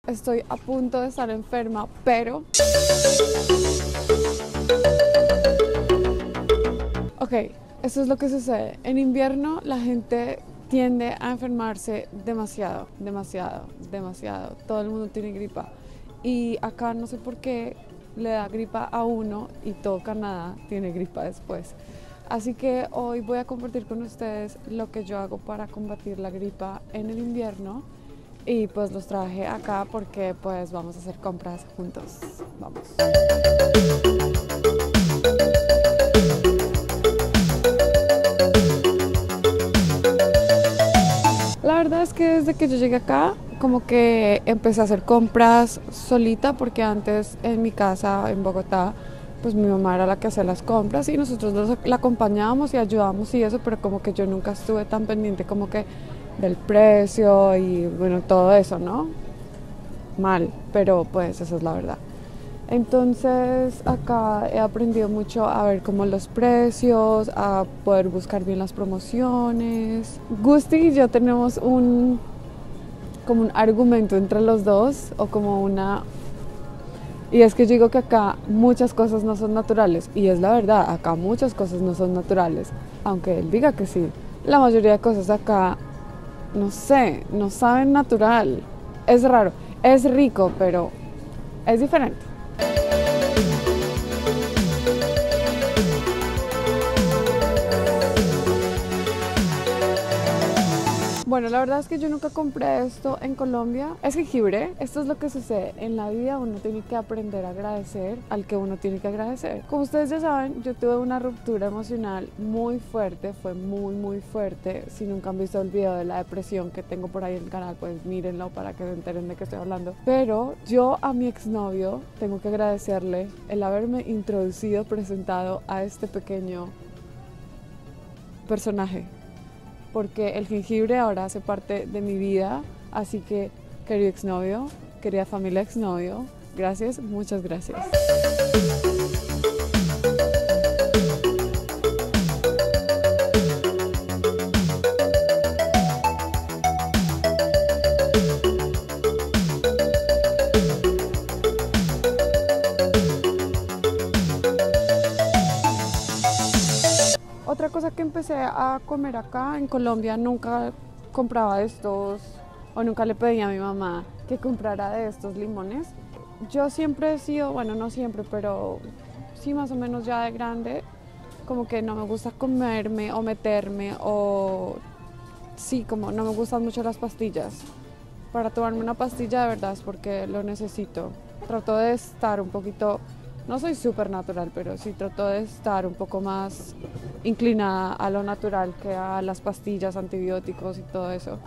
estoy a punto de estar enferma, pero... Ok, eso es lo que sucede. En invierno la gente tiende a enfermarse demasiado, demasiado, demasiado. Todo el mundo tiene gripa. Y acá no sé por qué le da gripa a uno y todo Canadá tiene gripa después. Así que hoy voy a compartir con ustedes lo que yo hago para combatir la gripa en el invierno. Y pues los traje acá porque pues vamos a hacer compras juntos. Vamos. La verdad es que desde que yo llegué acá, como que empecé a hacer compras solita, porque antes en mi casa en Bogotá, pues mi mamá era la que hacía las compras y nosotros la acompañábamos y ayudábamos y eso, pero como que yo nunca estuve tan pendiente como que del precio y bueno, todo eso, ¿no? Mal, pero pues esa es la verdad. Entonces acá he aprendido mucho a ver como los precios, a poder buscar bien las promociones. Gusti y yo tenemos como un argumento entre los dos o como una... Y es que yo digo que acá muchas cosas no son naturales y es la verdad, acá muchas cosas no son naturales, aunque él diga que sí. La mayoría de cosas acá, no sé, no saben natural. Es raro, es rico, pero es diferente. Bueno, la verdad es que yo nunca compré esto en Colombia. Es jengibre. Esto es lo que sucede. En la vida uno tiene que aprender a agradecer al que uno tiene que agradecer. Como ustedes ya saben, yo tuve una ruptura emocional muy fuerte. Fue muy, muy fuerte. Si nunca han visto el video de la depresión que tengo por ahí en el canal, pues mírenlo para que se enteren de qué estoy hablando. Pero yo a mi exnovio tengo que agradecerle el haberme introducido, presentado a este pequeño personaje. Porque el jengibre ahora hace parte de mi vida, así que querido exnovio, querida familia exnovio, gracias, muchas gracias. Otra cosa que empecé a comer acá en Colombia, nunca compraba estos o nunca le pedía a mi mamá que comprara de estos limones. Yo siempre he sido, bueno, no siempre, pero sí más o menos ya de grande, como que no me gusta comerme o meterme o sí, como no me gustan mucho las pastillas. Para tomarme una pastilla de verdad es porque lo necesito. Trato de estar un poquito, no soy súper natural, pero sí trato de estar un poco más inclinada a lo natural que a las pastillas, antibióticos y todo eso.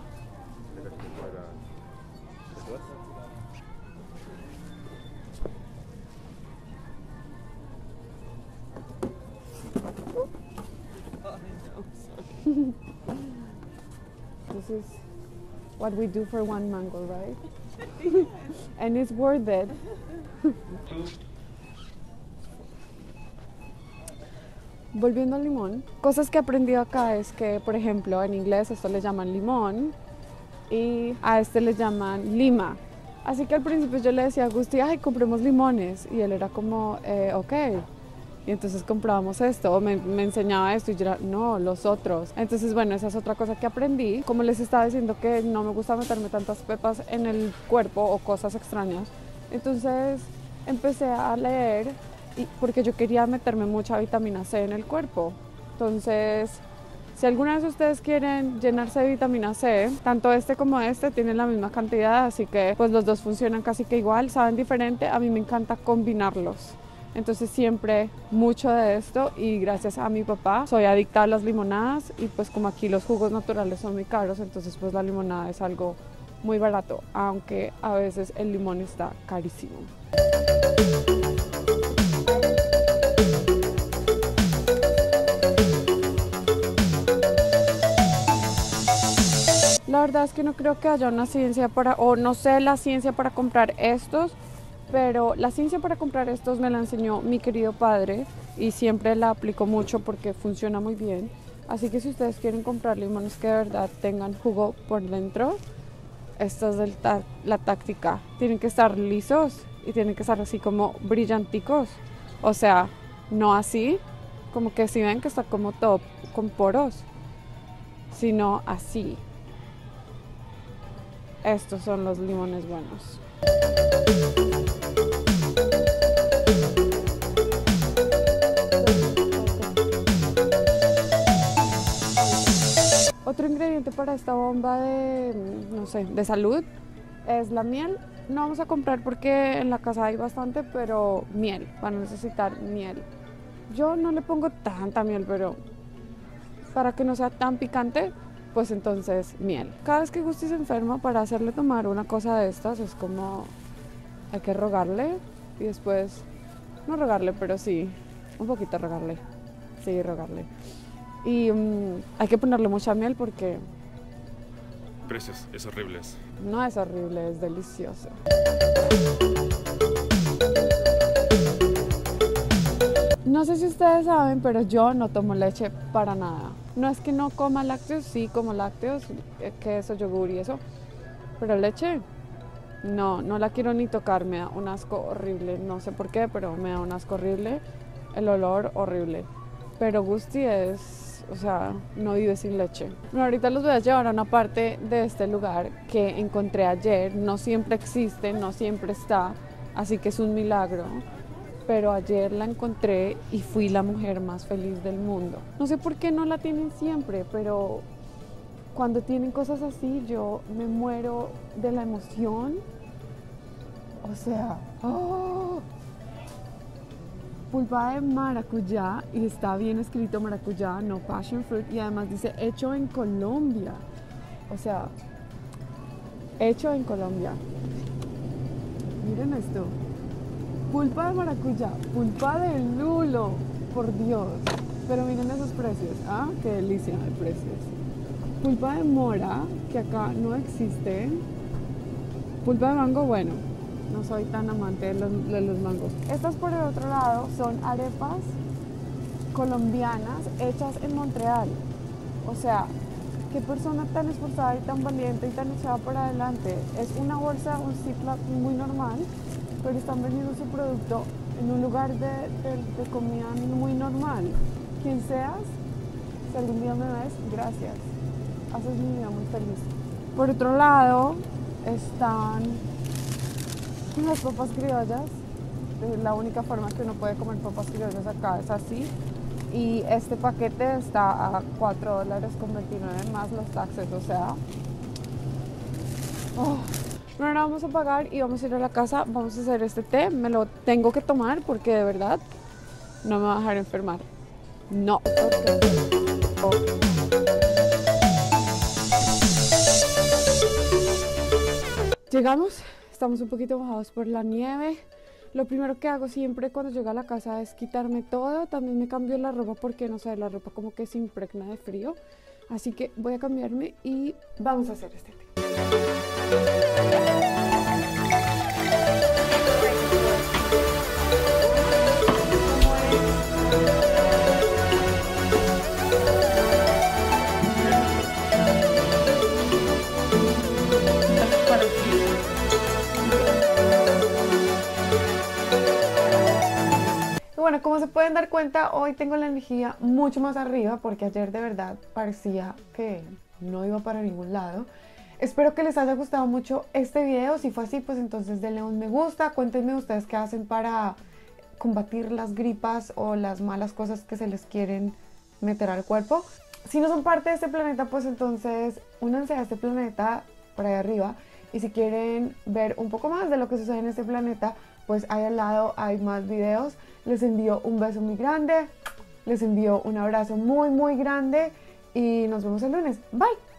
This is what we do for one mango, right? And it's worth it. Volviendo al limón, cosas que he aprendido acá es que, por ejemplo, en inglés esto le llaman limón y a este le llaman lima. Así que al principio yo le decía a Gusti, ay, compremos limones. Y él era como, ok. Y entonces comprábamos esto, o me enseñaba esto y yo era, no, los otros. Entonces, bueno, esa es otra cosa que aprendí. Como les estaba diciendo que no me gusta meterme tantas pepas en el cuerpo o cosas extrañas. Entonces empecé a leer porque yo quería meterme mucha vitamina C en el cuerpo. Entonces, si alguna vez ustedes quieren llenarse de vitamina C, tanto este como este tienen la misma cantidad, así que pues los dos funcionan casi que igual, saben diferente. A mí me encanta combinarlos. Entonces siempre mucho de esto y gracias a mi papá soy adicta a las limonadas y pues como aquí los jugos naturales son muy caros, entonces pues la limonada es algo muy barato, aunque a veces el limón está carísimo. La verdad es que no creo que haya una ciencia o no sé la ciencia para comprar estos, pero la ciencia para comprar estos me la enseñó mi querido padre y siempre la aplico mucho porque funciona muy bien. Así que si ustedes quieren comprar limones que de verdad tengan jugo por dentro, esta es la táctica. Tienen que estar lisos y tienen que estar así como brillanticos. O sea, no así, como que si ven que está como todo con poros, sino así. Estos son los limones buenos. Otro ingrediente para esta bomba de, no sé, de salud es la miel. No vamos a comprar porque en la casa hay bastante, pero miel, van a necesitar miel. Yo no le pongo tanta miel, pero para que no sea tan picante, pues entonces miel. Cada vez que Gusti se enferma, para hacerle tomar una cosa de estas, es como hay que rogarle y después, no rogarle, pero sí, un poquito rogarle. Sí, rogarle. Y hay que ponerle mucha miel porque... Precios, es horrible. No es horrible, es delicioso. No sé si ustedes saben, pero yo no tomo leche para nada. No es que no coma lácteos, sí como lácteos, queso, yogur y eso. Pero leche, no la quiero ni tocar, me da un asco horrible. No sé por qué, pero me da un asco horrible. El olor horrible. Pero Gusti es, o sea, no vive sin leche. Bueno, ahorita los voy a llevar a una parte de este lugar que encontré ayer. No siempre existe, no siempre está, así que es un milagro. Pero ayer la encontré y fui la mujer más feliz del mundo. No sé por qué no la tienen siempre, pero cuando tienen cosas así yo me muero de la emoción. O sea, ¡oh! Pulpa de maracuyá, y está bien escrito maracuyá, no passion fruit, y además dice hecho en Colombia. O sea, hecho en Colombia. Miren esto. Pulpa de maracuyá, pulpa de lulo, por Dios. Pero miren esos precios, ¿ah? Qué delicia de precios. Pulpa de mora, que acá no existe. Pulpa de mango, bueno, no soy tan amante de los mangos. Estas por el otro lado son arepas colombianas hechas en Montreal. O sea, qué persona tan esforzada y tan valiente y tan echada para adelante. Es una bolsa, un Ziploc muy normal, pero están vendiendo su producto en un lugar de comida muy normal. Quien seas, si algún día me ves, gracias. Haces mi vida muy feliz. Por otro lado, están las papas criollas. La única forma que uno puede comer papas criollas acá es así. Y este paquete está a $4.29 más los taxes, o sea... Oh. Bueno, ahora vamos a pagar y vamos a ir a la casa, vamos a hacer este té. Me lo tengo que tomar porque de verdad no me va a dejar enfermar. No. Llegamos, estamos un poquito bajados por la nieve. Lo primero que hago siempre cuando llego a la casa es quitarme todo. También me cambio la ropa porque no sé, la ropa como que se impregna de frío. Así que voy a cambiarme y vamos a hacer este té. Bueno, como se pueden dar cuenta, hoy tengo la energía mucho más arriba porque ayer de verdad parecía que no iba para ningún lado. Espero que les haya gustado mucho este video. Si fue así, pues entonces denle un me gusta. Cuéntenme ustedes qué hacen para combatir las gripas o las malas cosas que se les quieren meter al cuerpo. Si no son parte de este planeta, pues entonces únanse a este planeta por ahí arriba. Y si quieren ver un poco más de lo que sucede en este planeta, pues ahí al lado hay más videos. Les envío un beso muy grande, les envío un abrazo muy grande y nos vemos el lunes. Bye.